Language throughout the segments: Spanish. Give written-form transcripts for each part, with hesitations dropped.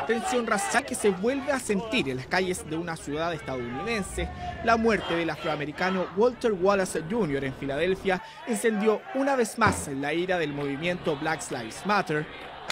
Tensión racial que se vuelve a sentir en las calles de una ciudad estadounidense. La muerte del afroamericano Walter Wallace Jr. en Filadelfia encendió una vez más la ira del movimiento Black Lives Matter.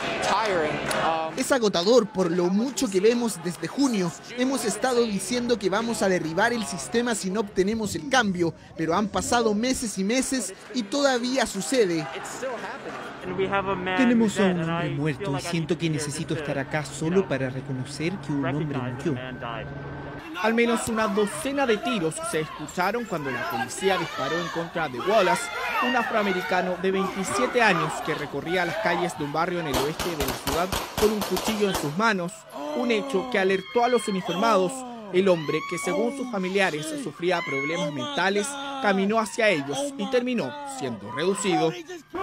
Es agotador por lo mucho que vemos desde junio. Hemos estado diciendo que vamos a derribar el sistema si no obtenemos el cambio, pero han pasado meses y meses y todavía sucede. Tenemos a un hombre muerto y siento que necesito estar acá solo para reconocer que un hombre murió. Al menos una docena de tiros se escucharon cuando la policía disparó en contra de Wallace, un afroamericano de 27 años que recorría las calles de un barrio en el oeste de la ciudad con un cuchillo en sus manos, un hecho que alertó a los uniformados. El hombre, que según sus familiares sufría problemas mentales, caminó hacia ellos y terminó siendo reducido.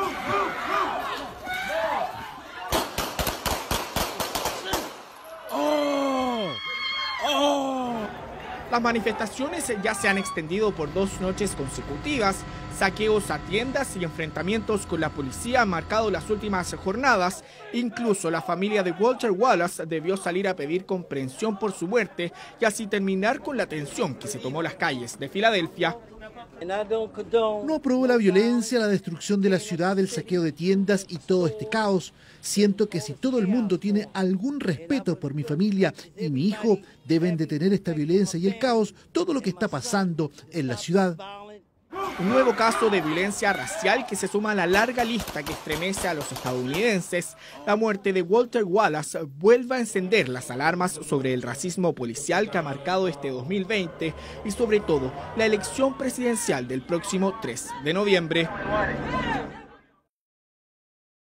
Las manifestaciones ya se han extendido por 2 noches consecutivas. Saqueos a tiendas y enfrentamientos con la policía han marcado las últimas jornadas. Incluso la familia de Walter Wallace debió salir a pedir comprensión por su muerte y así terminar con la tensión que se tomó las calles de Filadelfia. No apruebo la violencia, la destrucción de la ciudad, el saqueo de tiendas y todo este caos. Siento que si todo el mundo tiene algún respeto por mi familia y mi hijo, deben detener esta violencia y el caos, todo lo que está pasando en la ciudad. Un nuevo caso de violencia racial que se suma a la larga lista que estremece a los estadounidenses. La muerte de Walter Wallace vuelve a encender las alarmas sobre el racismo policial que ha marcado este 2020 y sobre todo la elección presidencial del próximo 3 de noviembre.